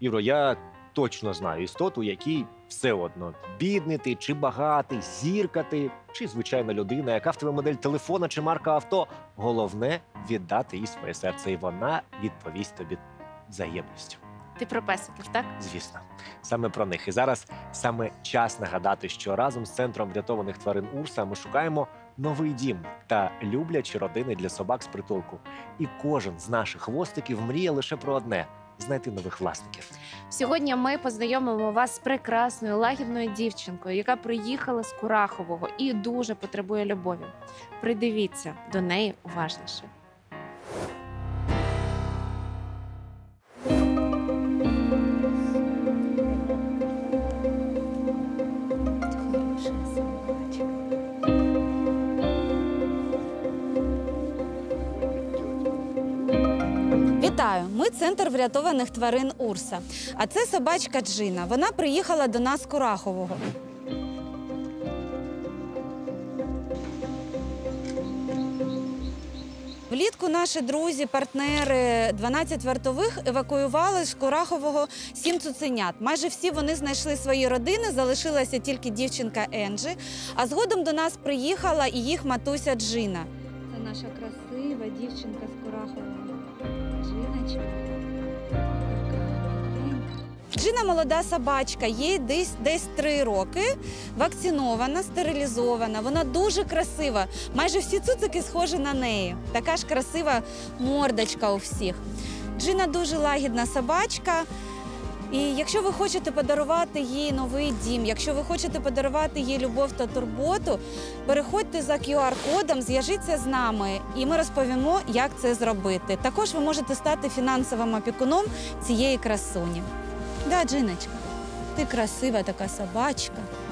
Іро, я точно знаю істоту, якій все одно, бідний ти чи багатий, зірка ти, чи звичайна людина, яка в тебе модель телефона чи марка авто. Головне – віддати їй своє серце, і вона відповість тобі взаємністю. Ти про песиків, так? Звісно, саме про них. І зараз саме час нагадати, що разом з Центром врятованих тварин Урса ми шукаємо новий дім та люблячі родини для собак з притулку. І кожен з наших хвостиків мріє лише про одне – знайти нових власників. Сьогодні ми познайомимо вас з прекрасною, лагідною дівчинкою, яка приїхала з Курахового і дуже потребує любові. Придивіться до неї уважніше. Вітаю! Ми Центр врятованих тварин Урса. А це собачка Джина. Вона приїхала до нас з Курахового. Влітку наші друзі, партнери 12 вартових евакуювали з Курахового 7 цуценят. Майже всі вони знайшли свої родини, залишилася тільки дівчинка Енджі. А згодом до нас приїхала і їх матуся Джина. Це наша красива дівчинка з Курахового. Джина молода собачка, їй десь 3 роки, вакцинована, стерилізована. Вона дуже красива. Майже всі цуцики схожі на неї. Така ж красива мордочка у всіх. Джина дуже лагідна собачка. І якщо ви хочете подарувати їй новий дім, якщо ви хочете подарувати їй любов та турботу, переходьте за QR-кодом, зв'яжіться з нами, і ми розповімо, як це зробити. Також ви можете стати фінансовим опікуном цієї красуні. Да, Джиночка, ти красива така собачка.